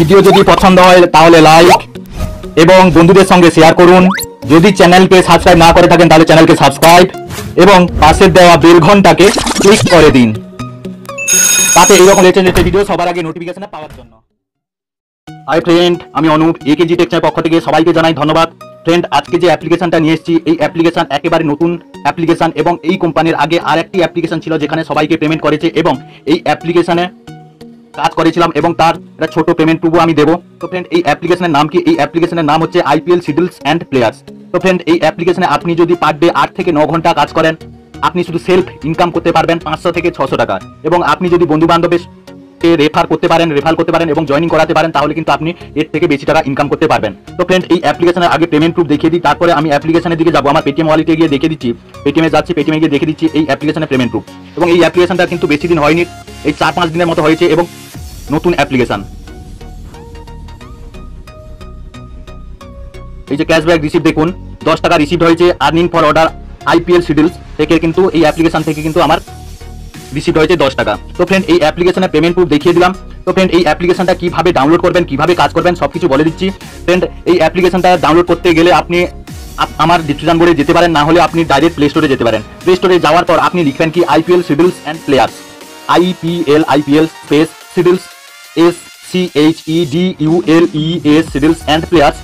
Video যদি পছন্দ হয় তাহলে লাইক এবং বন্ধুদের সঙ্গে শেয়ার করুন। যদি চ্যানেলকে সাবস্ক্রাইব না করে থাকেন তাহলে চ্যানেলকে সাবস্ক্রাইব এবং পাশের দেওয়া বেল ঘন্টাকে ক্লিক করে দিন, তাতে এইরকম লেটেস্ট ভিডিও সবার আগে নোটিফিকেশন পাওয়ার জন্য। হাই ফ্রেন্ড, আমি অনুপ, একেজি টেক চ্যানেল পক্ষ থেকে সবাইকে জানাই ধন্যবাদ। ফ্রেন্ড, আজকে যে অ্যাপ্লিকেশনটা নিয়ে এসেছি এই অ্যাপ্লিকেশন একেবারে নতুন অ্যাপ্লিকেশন এবং এই কোম্পানির আগে আরেকটি অ্যাপ্লিকেশন ছিল যেখানে সবাইকে পেমেন্ট করেছে এবং এই অ্যাপ্লিকেশনে কাজ করেছিলাম এবং তার একটা ছোট পেমেন্ট প্রুফও আমি দেবো। তো ফ্রেন্ড, এই অ্যাপ্লিকেশনের নাম কি? এই অ্যাপ্লিকেশনের নাম হচ্ছে আইপিএল শিডিউলস অ্যান্ড প্লেয়ার্স। তো ফ্রেন্ড, এই অ্যাপ্লিকেশনে আপনি যদি পার ডে 8 থেকে 9 ঘন্টা কাজ করেন আপনি শুধু সেলফ ইনকাম করতে পারবেন 500 থেকে 600 টাকা, এবং আপনি যদি বন্ধু বান্ধবের রেফার করতে পারেন এবং জয়েনিং করাতে পারেন তাহলে কিন্তু আপনি এর থেকে বেশি টাকা ইনকাম করতে পারবেন। তো ফ্রেন্ড, এই অ্যাপ্লিকেশনের আগে পেমেন্ট প্রুফ দেখিয়ে দিই, তারপরে আমি অ্যাপ্লিকেশনের দিকে যাবো। আমার পেটিএম ওয়ালেটে গিয়ে দেখে দিচ্ছি, পেটিএমে যাচ্ছি, পেটিএমে গিয়ে দেখে দিচ্ছি এই অ্যাপ্লিকেশনের পেমেন্ট প্রুফ। এবং এই অ্যাপ্লিকেশনটা কিন্তু বেশি দিন হয়নি, এই 4-5 দিনের মতো হয়েছে এবং নতুন অ্যাপ্লিকেশন। এই যে ক্যাশব্যাক রিসিভ দেখুন, 10 টাকা রিসিভ হয়েছে earning for order IPL schedules থেকে, কিন্তু এই অ্যাপ্লিকেশন থেকে কিন্তু আমার রিসিভ হয়েছে 10 টাকা। তো ফ্রেন্ড, এই অ্যাপ্লিকেশনের পেমেন্ট প্রুফ দেখিয়ে দিলাম। তো ফ্রেন্ড, এই অ্যাপ্লিকেশনটা কিভাবে ডাউনলোড করবেন, কিভাবে কাজ করবেন সবকিছু বলে দিচ্ছি। ফ্রেন্ড, এই অ্যাপ্লিকেশনটা ডাউনলোড করতে গেলে আপনি আমার ডিসক্রিপশন বোর্ডে যেতে পারেন, না হলে আপনি ডাইরেক্ট প্লে স্টোরে যেতে পারেন। প্লে স্টোরে যাওয়ার পর আপনি লিখবেন কি IPL schedules and players, IPL space schedules SCHEDULES schedules and players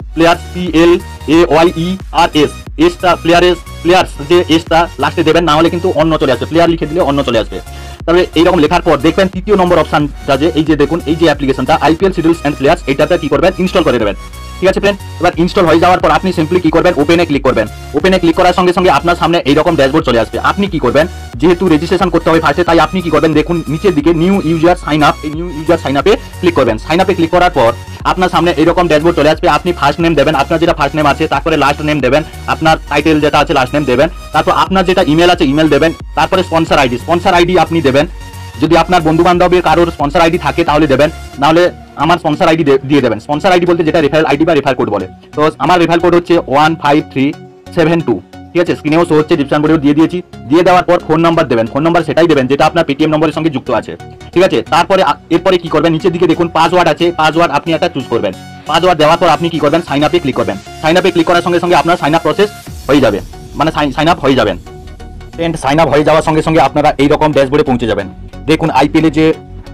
PLAYERS এসটা প্লেয়ার্স যে এসটা লাস্টে দেবেন, না হলে কিন্তু অন্য চলে আসবে, প্লেয়ার লিখে দিলে অন্য চলে আসবে। তাহলে এইরকম লেখার পর দেখবেন তৃতীয় নম্বর অপশনটা যে এই যে দেখুন এই যে অ্যাপ্লিকেশনটা আইপিএল শিডিউলস অ্যান্ড প্লেয়ার্স, এইটাতে কি করবেন ইনস্টল করে দেবেন। ঠিক আছে ফ্রেন্ড, এবার ইনস্টল হয়ে যাওয়ার পর আপনি সিম্পলি কি করবেন ওপেনে ক্লিক করবেন। ওপেনে ক্লিক করার সঙ্গে সঙ্গে আপনার সামনে এইরকম ড্যাশবোর্ড চলে আসবে। আপনি কি করবেন, যেহেতু রেজিস্ট্রেশন করতে হবে ফার্স্টে, তাই আপনি কি করবেন দেখুন নিচের দিকে নিউ ইউজার সাইন আপ, এই নিউ ইউজার সাইন আপে ক্লিক করবেন। সাইন আপে ক্লিক করার পর আপনার সামনে এরকম ড্যাশবোর্ড চলে আসবে। আপনি ফার্স্ট নেম দেবেন, আপনার যেটা ফার্স্ট নেম আছে, তারপরে লাস্ট নেম দেবেন, আপনার টাইটেল যেটা আছে লাস্ট নেম দেবেন, তারপর আপনার যেটা ইমেল আছে ইমেল দেবেন, তারপরে স্পন্সর আইডি আপনি দেবেন। যদি আপনার বন্ধু বান্ধবের কারোর স্পন্সর আইডি থাকে তাহলে দেবেন, নাহলে আমার স্পন্সর আইডি দিয়ে দেবেন। স্পন্সর আইডি বলতে যেটা রেফারেল আইডি বা রেফার কোড বলে। তো আমার রেফার কোড হচ্ছে 15372। ঠিক আছে, স্ক্রিনেও শো হচ্ছে, ডিসক্রিপশন বোর্ডেও দিয়ে দিয়েছি। দিয়ে দেওয়ার পর ফোন নাম্বার দেবেন, ফোন নাম্বার সেটাই দেবেন যেটা আপনার পেটিএম নম্বরের সঙ্গে যুক্ত আছে। ঠিক আছে, তারপরে এরপরে কি করবেন নিচের দিকে দেখুন পাসওয়ার্ড আছে, পাসওয়ার্ড আপনি একটা চুজ করবেন। পাসওয়ার্ড দেওয়ার পর আপনি কি করবেন সাইন আপে ক্লিক করবেন। সাইন আপে ক্লিক করার সঙ্গে সঙ্গে আপনার সাইন আপ প্রসেস হয়ে যাবে, মানে সাইন আপ হয়ে যাবেন। ফ্রেন্ড, সাইন আপ হয়ে যাওয়ার সঙ্গে সঙ্গে আপনারা এইরকম ড্যাশবোর্ডে পৌঁছে যাবেন। দেখুন আইপিএল এর যে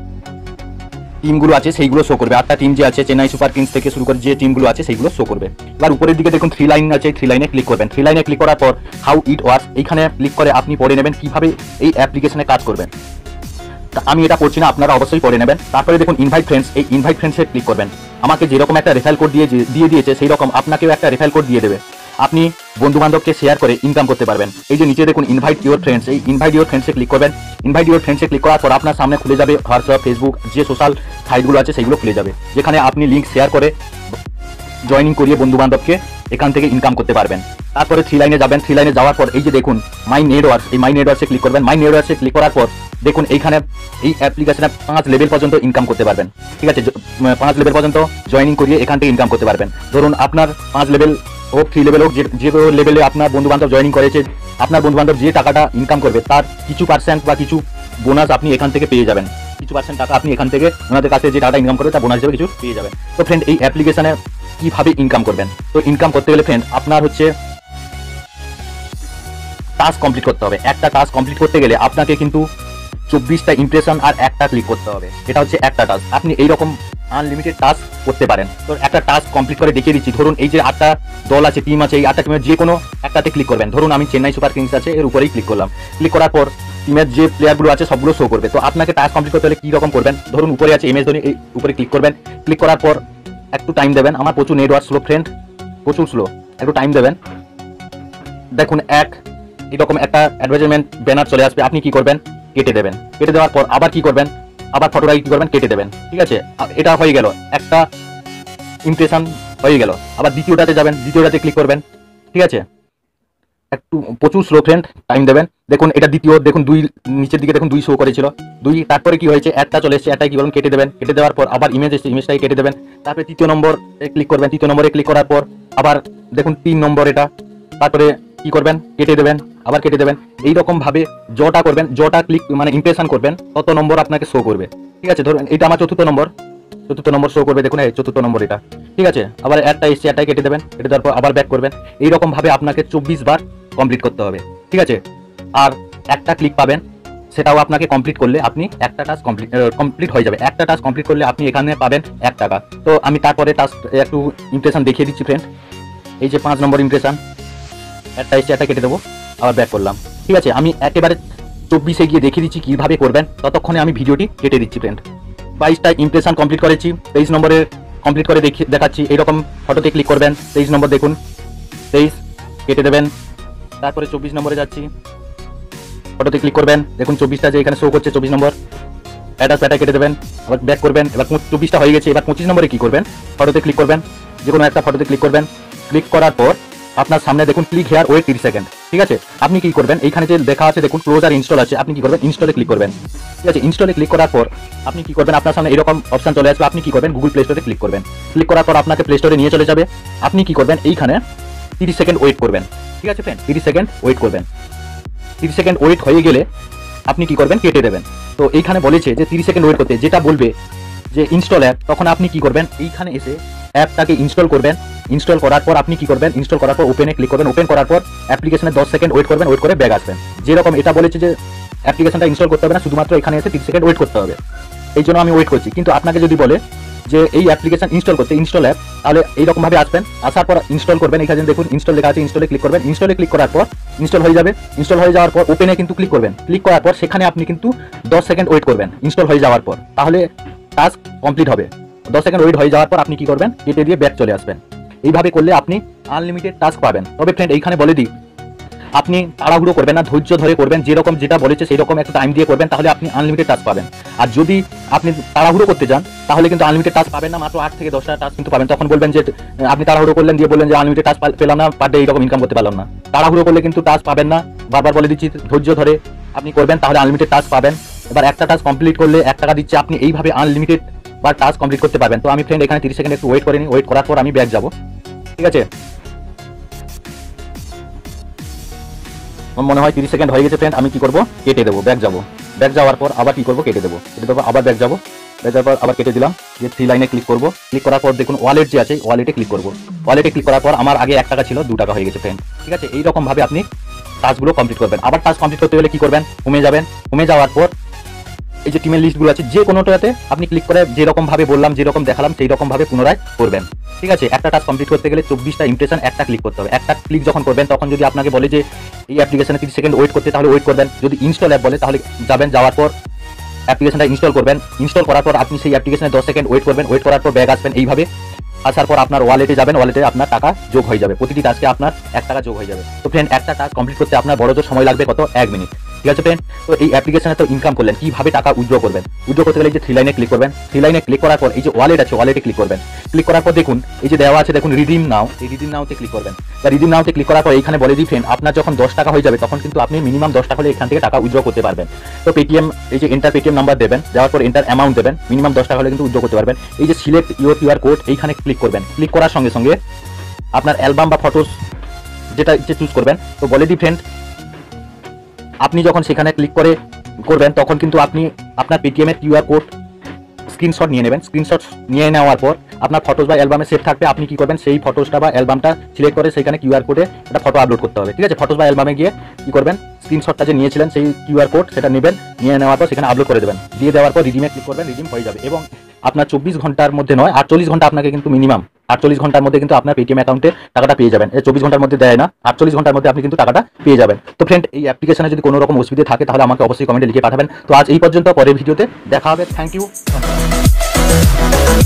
টিমগুলো আছে সেইগুলো শো করবে, 8টা টিম যে আছে চেন্নাই সুপার কিংস থেকে শুরু করে যে টিমগুলো আছে সেইগুলো শো করবে। এবার উপরের দিকে দেখুন 3 লাইন আছে, 3 লাইনে ক্লিক করবেন। 3 লাইনে ক্লিক করার পর হাউ ইট ওয়ার্কস এইখানে ক্লিক করে আপনি পড়ে নেবেন কিভাবে এই অ্যাপ্লিকেশনে কাজ করবেন। আমি এটা করছি না, আপনারা অবশ্যই পড়ে নেবেন। তারপরে দেখুন ইনভাইট ফ্রেন্ডস, এই ইনভাইট ফ্রেন্ডসে ক্লিক করবেন। আমাকে যেরকম একটা রেফারেল কোড দিয়ে দিয়েছে সেই রকম আপনাকেও একটা রেফারেল কোড দিয়ে দেবে। আপনি বন্ধু বান্ধবকে শেয়ার করে ইনকাম করতে পারবেন। এই যে নিচে দেখুন ইনভাইট ইউর ফ্রেন্ডস, এই ইনভাইট ইউর ফ্রেন্ডসে ক্লিক করবেন। ইনভাইট ইউর ফ্রেন্ডসে ক্লিক করার পর আপনার সামনে খুলে যাবে হোয়াটসঅ্যাপ, ফেসবুক যে সোশ্যাল সাইটগুলো আছে সেইগুলো খুলে যাবে, যেখানে আপনি লিঙ্ক শেয়ার করে জয়েনিং করিয়ে বন্ধু বান্ধবকে এখান থেকে ইনকাম করতে পারবেন। তারপরে 3 লাইনে যাবেন। 3 লাইনে যাওয়ার পর এই যে দেখুন মাই নেটওয়ার্কস, এই মাই নেটওয়ার্কসে ক্লিক করবেন। মাই নেটওয়ার্কসে ক্লিক করার পর দেখুন এইখানে এই অ্যাপ্লিকেশনে 5 লেভেল পর্যন্ত ইনকাম করতে পারবেন। ঠিক আছে, 5 লেভেল পর্যন্ত জয়েনিং করিয়ে এখান থেকে ইনকাম করতে পারবেন। ধরুন আপনার 5 লেভেল হোক 3 লেভেল হোক, যে লেভেলে আপনার বন্ধু বান্ধব জয়েনিং করেছে, আপনার বন্ধু বান্ধব যে টাকাটা ইনকাম করবে তার কিছু পার্সেন্ট বা কিছু বোনাস আপনি এখান থেকে পেয়ে যাবেন। কিছু পার্সেন্ট টাকা আপনি এখান থেকে ওনাদের কাছে যে টাকা ইনকাম করবে তার বোনাস হিসেবে কিছু পেয়ে যাবেন। তো ফ্রেন্ড, এই অ্যাপ্লিকেশনে কিভাবে ইনকাম করবেন, তো ইনকাম করতে গেলে ফ্রেন্ড আপনার হচ্ছে টাস্ক কমপ্লিট করতে হবে। একটা টাস্ক কমপ্লিট করতে গেলে আপনাকে কিন্তু 24টা ইমপ্রেশন আর একটা ক্লিক করতে হবে। এটা হচ্ছে একটা টাস্ক। আপনি এইরকম আনলিমিটেড টাস্ক করতে পারেন। তো একটা টাস্ক কমপ্লিট করে দেখিয়ে দিচ্ছি। ধরুন এই যে 8টা দল আছে, টিম আছে, এই 8টা টিমের যে কোনো একটাতে ক্লিক করবেন। ধরুন আমি চেন্নাই সুপার কিংস আছে এর উপরেই ক্লিক করলাম। ক্লিক করার পর টিমের যে প্লেয়ারগুলো আছে সবগুলো শো করবে। তো আপনাকে টাস্ক কমপ্লিট করতে হলে কী রকম করবেন, ধরুন উপরে আছে MS ধোনি, এই উপরে ক্লিক করবেন। ক্লিক করার পর একটু টাইম দেবেন। আমার প্রচুর নেটওয়ার্ক স্লো ফ্রেন্ড, প্রচুর স্লো, একটু টাইম দেবেন। দেখুন এরকম একটা অ্যাডভার্টাইজমেন্ট ব্যানার চলে আসবে, আপনি কি করবেন কেটে দেবেন। কেটে দেওয়ার পর আবার কি করবেন, আবার ফটোটাকে কি করবেন কেটে দেবেন। ঠিক আছে, এটা হয়ে গেল, একটা ইমপ্রেশন হয়ে গেল। আবার দ্বিতীয়টাতে যাবেন, দ্বিতীয়টাতে ক্লিক করবেন। ঠিক আছে, একটু প্রচুর স্লো ফ্রেন্ড, টাইম দেবেন। দেখুন এটা দ্বিতীয়, দেখুন 2 নিচের দিকে দেখুন 2 শো করেছিল 2। তারপরে কি হয়েছে একটা চলে এসেছে, একটাই কি করবেন কেটে দেবেন। কেটে দেওয়ার পর আবার ইমেজ এসেছে, ইমেজটাই কেটে দেবেন। তারপরে তৃতীয় নম্বরে ক্লিক করবেন। তৃতীয় নম্বরে ক্লিক করার পর আবার দেখুন 3 নম্বর এটা, তারপরে কি করবেন কেটে দেবেন, আবার কেটে দেবেন। এইরকম ভাবে যটা করবেন, যটা ক্লিক মানে ইমপ্রেশন করবেন তত নম্বর আপনাকে শো করবে। ঠিক আছে, ধরুন এটা আমার 4র্থ নম্বর। চতুর্থ নম্বর শো করবে, দেখুন এই চতুর্থ নম্বর এটা, ঠিক আছে। আবার একটা এসছে, একটাই কেটে দেবেন, কেটে দেওয়ার পর আবার ব্যাক করবেন। এইরকম ভাবে আপনাকে 24 বার কমপ্লিট করতে হবে, ঠিক আছে। আর একটা ক্লিক পাবেন, সেটাও আপনাকে কমপ্লিট করলে আপনি একটা টাস্ক কমপ্লিট হয়ে যাবে। একটা টাস্ক কমপ্লিট করলে আপনি এখানে পাবেন 1 টাকা। তো আমি তারপরে টাস্ক একটু ইমপ্রেশন দেখিয়ে দিচ্ছি ফ্রেন্ড। এই যে 5 নম্বর ইমপ্রেশন, একটা এসছে, একটা কেটে দেবো, আবার ব্যাক করলাম, ঠিক আছে। আমি একেবারে 24-এ গিয়ে দেখিয়ে দিচ্ছি কীভাবে করবেন, ততক্ষণে আমি ভিডিওটি কেটে দিচ্ছি ফ্রেন্ড। 22টা ইমপ্রেশন কমপ্লিট করেছি, 23 নম্বরে কমপ্লিট করে দেখাচ্ছি। এইরকম ফটোতে ক্লিক করবেন, 23 নম্বর দেখুন, 23 কেটে দেবেন। তারপরে 24 নম্বরে যাচ্ছি, ফটোতে ক্লিক করবেন, দেখুন 24টা যে এখানে শো করছে 24 নম্বর, অ্যাটাচ প্যাটা কেটে দেবেন, আবার ব্যাক করবেন। এবার 24টা হয়ে গেছে, এবার 25 নম্বরে কী করবেন, ফটোতে ক্লিক করবেন, যে কোনো একটা ফটোতে ক্লিক করবেন। ক্লিক করার পর আপনার সামনে দেখুন ক্লিক হেয়ার ওয়েট 30 সেকেন্ড, ঠিক আছে। আপনি কি করবেন, এইখানে যে দেখা আছে দেখুন ক্লোজ আর ইনস্টল আছে, আপনি কি করবেন, ইনস্টলে ক্লিক করবেন, ঠিক আছে। ইনস্টলে ক্লিক করার পর আপনি কি করবেন, আপনার সামনে এরকম অপশন চলে আসবে। আপনি কি করবেন, গুগল প্লে স্টোরে ক্লিক করবেন। ক্লিক করার পর আপনাকে প্লে স্টোরে নিয়ে চলে যাবে। আপনি কি করবেন, এইখানে 30 সেকেন্ড ওয়েট করবেন, ঠিক আছে ফ্রেন্ড, 30 সেকেন্ড ওয়েট করবেন। 30 সেকেন্ড ওয়েট হয়ে গেলে আপনি কি করবেন, কেটে দেবেন। তো এইখানে বলেছে যে 30 সেকেন্ড ওয়েট করতে, যেটা বলবে যে ইনস্টল অ্যাপ, তখন আপনি কি করবেন, এইখানে এসে অ্যাপটাকে ইনস্টল করবেন। ইনস্টল করার পর আপনি কি করবেন, ইনস্টল করার পর ওপেনে ক্লিক করবেন। ওপেন করার পর অ্যাপ্লিকেশনে 10 সেকেন্ড ওয়েট করবেন, ওয়েট করে ব্যাক আসবেন। যেরকম এটা বলেছে যে অ্যাপ্লিকেশনটা ইনস্টল করতে হবে না, শুধুমাত্র এখানে এসে 30 সেকেন্ড ওয়েট করতে হবে, এই জন্য আমি ওয়েট করছি। কিন্তু আপনাকে যদি বলে যে এই অ্যাপ্লিকেশন ইনস্টল করতে, ইনস্টল অ্যাপ, তাহলে এইরকমভাবে আসবেন। আসার পর ইনস্টল করবেন, এখানে দেখুন ইনস্টল লেখা আছে, ইনস্টলে ক্লিক করবেন। ইনস্টলে ক্লিক করার পর ইনস্টল হয়ে যাবে। ইনস্টল হয়ে যাওয়ার পর ওপেনে কিন্তু ক্লিক করবেন। ক্লিক করার পর সেখানে আপনি কিন্তু 10 সেকেন্ড ওয়েট করবেন ইনস্টল হয়ে যাওয়ার পর, তাহলে টাস্ক কমপ্লিট হবে। 10 সেকেন্ড ওয়েট হয়ে যাওয়ার পর আপনি কি করবেন, কেটে দিয়ে ব্যাক চলে আসবেন। এইভাবে করলে আপনি আনলিমিটেড টাস্ক পাবেন। তবে ফ্রেন্ড এইখানে বলে দিই, আপনি তাড়াহুড়ো করবেন না, ধৈর্য ধরে করবেন। যেরকম যেটা বলেছে সেই রকম একটা টাইম দিয়ে করবেন, তাহলে আপনি আনলিমিটেড টাস্ক পাবেন। আর যদি আপনি তাড়াহুড়ো করতে যান, তাহলে কিন্তু আনলিমিটেড টাস্ক পাবেন না, মাত্র 8 থেকে 10টা টাস্ক কিন্তু পাবেন। তখন বলবেন যে আপনি তাড়াহুড়ো করলেন, দিয়ে বললেন যে আনলিমিটেড টাস্ক পেলাম না, পার ডে এইরকম ইনকাম করতে পারলাম না। তাড়াহুড়ো করলে কিন্তু টাস্ক পাবেন না। বারবার বলে দিচ্ছি, ধৈর্য ধরে আপনি করবেন, তাহলে আনলিমিটেড টাস্ক পাবেন। এবার একটা টাস্ক কমপ্লিট করলে 1 টাকা দিচ্ছে, আপনি এইভাবে আনলিমিটেড বা টাস্ক কমপ্লিট করতে পারবেন। তো আমি ফ্রেন্ড এখানে 30 সেকেন্ড একটু ওয়েট করে নিই। ওয়েট করার পর আমি ব্যাক যাবো, ঠিক আছে। মনে হয় 30 সেকেন্ড হয়ে গেছে ফ্রেন্ড। আমি কি করবো, কেটে দেবো, ব্যাক যাবো। ব্যাক যাওয়ার পর আবার কি করবো, কেটে দেবো, আবার ব্যাক যাবো। ব্যাক যাওয়ার পর আবার কেটে দিলাম, যে 3 লাইনে ক্লিক করবো। ক্লিক করার পর দেখুন ওয়ালেট যে আছে, ওয়ালেটে ক্লিক করবো। ওয়ালেটে ক্লিক করার পর আমার আগে 1 টাকা ছিল, 2 টাকা হয়ে গেছে ফ্রেন্ড, ঠিক আছে। এইরকম ভাবে আপনি টাস্কগুলো কমপ্লিট করবেন। আবার টাস্ক কমপ্লিট করতে হলে কি করবেন, হোমে যাবেন। হোমে যাওয়ার পর এই যে টিমের লিস্টগুলো আছে, যে কোনোটাতে আপনি ক্লিক করে যেরকম ভাবে বললাম, যেরকম দেখালাম, সেই রকম ভাবে পুনরায় করবেন, ঠিক আছে। একটা টাস্ক কমপ্লিট করতে গেলে 24টা ইমপ্রেশন, একটা ক্লিক করতে হবে। একটা ক্লিক যখন করবেন, তখন যদি আপনাকে বলে যে এই অ্যাপ্লিকেশনে 30 সেকেন্ড ওয়েট করতে, তাহলে ওয়েট করবেন। যদি ইনস্টল অ্যাপ বলে, তাহলে যাবেন, যাওয়ার পর অ্যাপ্লিকেশনটা ইনস্টল করবেন। ইনস্টল করার পর আপনি সেই অ্যাপ্লিকেশনে 10 সেকেন্ড ওয়েট করবেন। ওয়েট করার পর ব্যাক আসবেন। এইভাবে আসার পর আপনার ওয়ালেটে যাবেন, ওয়ালেটে আপনার টাকা যোগ হয়ে যাবে। প্রতিটি টাস্কে আপনার 1 টাকা যোগ হয়ে যাবে। তো ফ্রেন্ড, একটা টাস্ক কমপ্লিট করতে আপনার বড়জোর সময় লাগবে কত, 1 মিনিট, ঠিক আছে ফ্রেন্ড। তো এই অ্যাপ্লিকেশনে তো ইনকাম করলেন, কিভাবে টাকা উইথড্র করবেন। উইথড্র করতে গেলে এই যে 3 লাইনে ক্লিক করবেন। 3 লাইনে ক্লিক করার পর এই যে ওয়ালেট আছে, ওয়ালেটে ক্লিক করবেন। ক্লিক করার পর দেখুন এই যে দেওয়া আছে, দেখুন রিডিম নাও, এই রিডিম নাওতে ক্লিক করবেন। বা রিডিম নাওতে ক্লিক করার পর এইখানে বলে দিই ফ্রেন্ড, আপনার যখন 10 টাকা হয়ে যাবে, তখন কিন্তু আপনি মিনিমাম 10 টাকা হলে এখান থেকে টাকা উইথড্র করতে পারবেন। তো পেটিএম, এই যে এন্টার পেটিএম নাম্বার দেবেন, দেওয়ার পর এন্টার অ্যামাউন্ট দেবেন, মিনিমাম 10 টাকা হলে কিন্তু উইথড্র করতে পারবেন। এই যে সিলেক্ট ইউর কিউআর কোড, এইখানে ক্লিক করবেন। ক্লিক করার সঙ্গে সঙ্গে আপনার অ্যালবাম বা ফটোস যেটা ইচ্ছে চুজ করবেন। তো বলে দিই ফ্রেন্ড, আপনি যখন সেখানে ক্লিক করবেন, তখন কিন্তু আপনি আপনার পেটিএমের কিউআর কোড স্ক্রিনশট নিয়ে নেবেন। স্ক্রিনশট নিয়ে নেওয়ার পর আপনার ফটোস বা অ্যালবামে সেভ থাকবে। আপনি কি করবেন, সেই ফটোসটা বা অ্যালবামটা সিলেক্ট করে সেখানে কিউআর কোডে একটা ফটো আপলোড করতে হবে, ঠিক আছে। ফটোস বা অ্যালবামে গিয়ে কি করবেন, স্ক্রিনশটটা যে নিয়েছিলেন সেই কিউআর কোড সেটা নেবেন, নিয়ে নেওয়ার পর সেখানে আপলোড করে দেবেন। দিয়ে দেওয়ার পর রিডিমে ক্লিক করবেন, রিডিম হয়ে যাবে। এবং আপনার 24 ঘন্টার মধ্যে নয়, 48 ঘন্টা আপনাকে কিন্তু মিনিমাম 48 ঘন্টার মধ্যে কিন্তু আপনার পেটিএম অ্যাকাউন্টে টাকাটা পেয়ে যাবেন। 24 ঘন্টার মধ্যে দেয় না, 48 ঘন্টার মধ্যে আপনি কিন্তু টাকাটা পেয়ে যাবেন। তো ফ্রেন্ড, এই অ্যাপ্লিকেশনে যদি কোনো রকম অসুবিধা থাকে, তাহলে আমাকে অবশ্যই কমেন্টে লিখে পাঠাবেন। তো আজ এই পর্যন্ত, পরের ভিডিওতে দেখা হবে। Thank you.